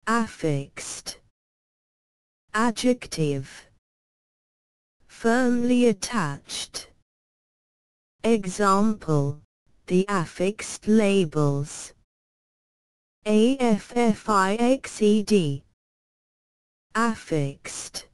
Affixed. Adjective. Firmly attached. Example, the affixed labels. Affixed. Affixed.